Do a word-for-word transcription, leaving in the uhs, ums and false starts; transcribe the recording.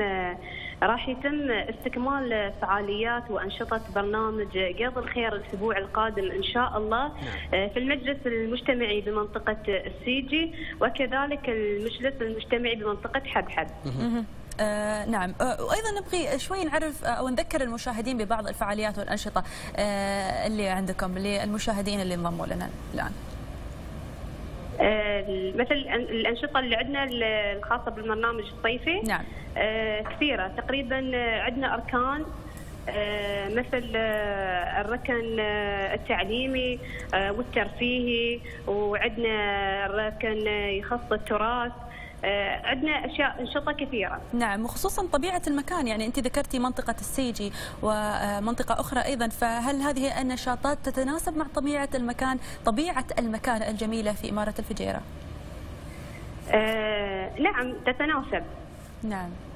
آه، راح يتم استكمال فعاليات وأنشطة برنامج قيض الخير الأسبوع القادم إن شاء الله آه، في المجلس المجتمعي بمنطقة السيجي، وكذلك المجلس المجتمعي بمنطقة حبحب. آه نعم، آه وايضا نبغي شوي نعرف آه او نذكر المشاهدين ببعض الفعاليات والانشطه آه اللي عندكم للمشاهدين اللي انضموا لنا الان. آه مثل الانشطه اللي عندنا الخاصه بالبرنامج الصيفي. نعم. آه كثيره، تقريبا عندنا اركان آه مثل آه الركن آه التعليمي آه والترفيهي، وعندنا الركن يخص التراث. عندنا اشياء انشطه كثيره. نعم، وخصوصا طبيعه المكان، يعني انت ذكرتي منطقه السيجي ومنطقه اخرى ايضا، فهل هذه النشاطات تتناسب مع طبيعه المكان، طبيعه المكان الجميله في اماره الفجيره؟ آه نعم تتناسب. نعم.